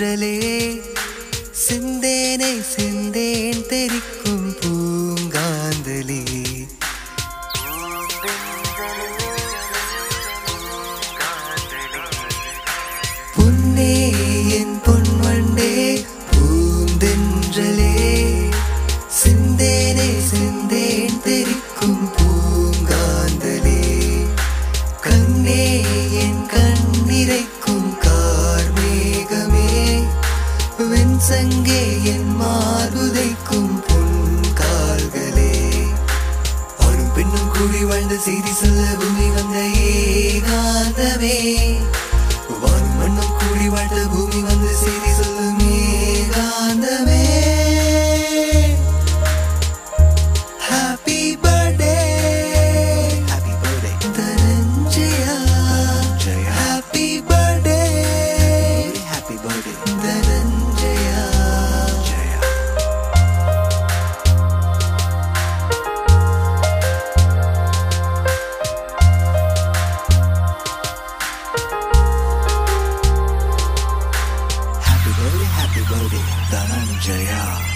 தென்றலே சிந்தேனை சிந்தேன் தெரிக்கும் பூங்காந்தலே பொன்னே என் பொன்வண்டே பூந்தென்றலே சிந்தேனை சிந்தேன் தெரிக்கும் பூங்காந்தலே கண்ணே என் கண்ணிரைக்கும் கார்மேகமே வெண்சங்கே என் மார்புதைக்கும் பொன்கால்களே ஆணும் பெண்ணும் கூடி வாழ்ந்த செய்தி சொல்ல பூமி வந்த ஏகாந்தமே வானும் மண்ணும் கூடி வாழ்ந்த பூமி வந்து செய்தி சொல்லும் ஏகாந்தமே happy birthday happy birthday Dhananjaya happy birthday happy birthday Dhananjaya Happy birthday, Dhananjaya.